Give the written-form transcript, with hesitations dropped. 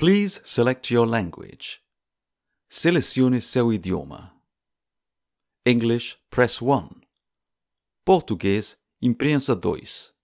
Please select your language. Selecione seu idioma. English, press 1. Português, imprensa 2.